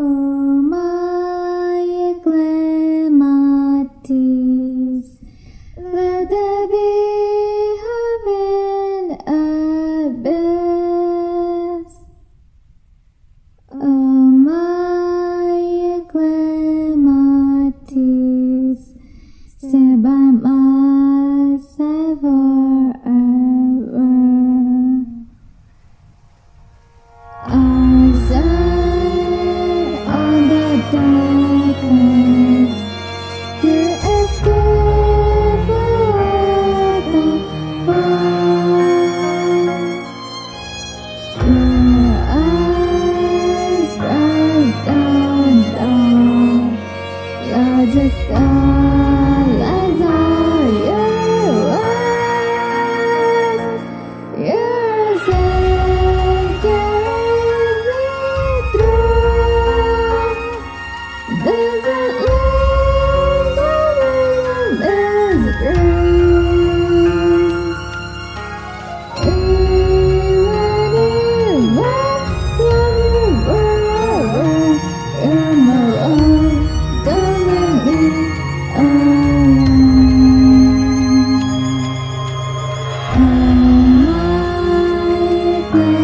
Oh my clematis, let there be heaven abyss. Oh my clematis, stay by my side forever. On the darkness to escape away the world. Your eyes bright down, largest starlights are your eyes. Your sense carries me through. There's a light in this grace. Even if I slumber, in my life, don't let me alone. Oh my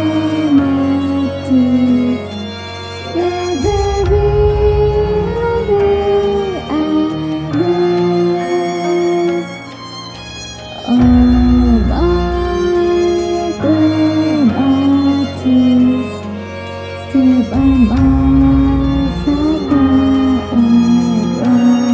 clematis, let there be oh my clematis, stay by my side forever.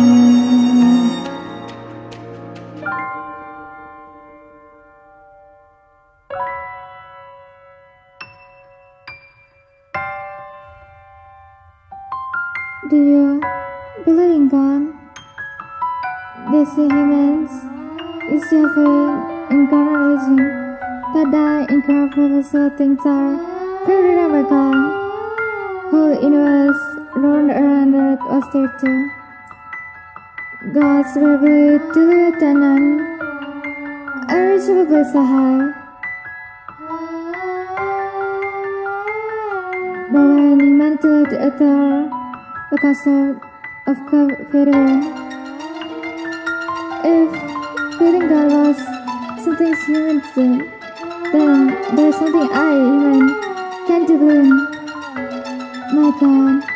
Do you believe in God? They say humans is different in God religion, but die in corruptible so things are created by God. Whole universe round around earth was there too. God's ability to live eternal, unreachable place so high. But when humanity lived at all, the concept of Vtuber. If feeling God was something humans do, then there's something I, human, can't do. My God.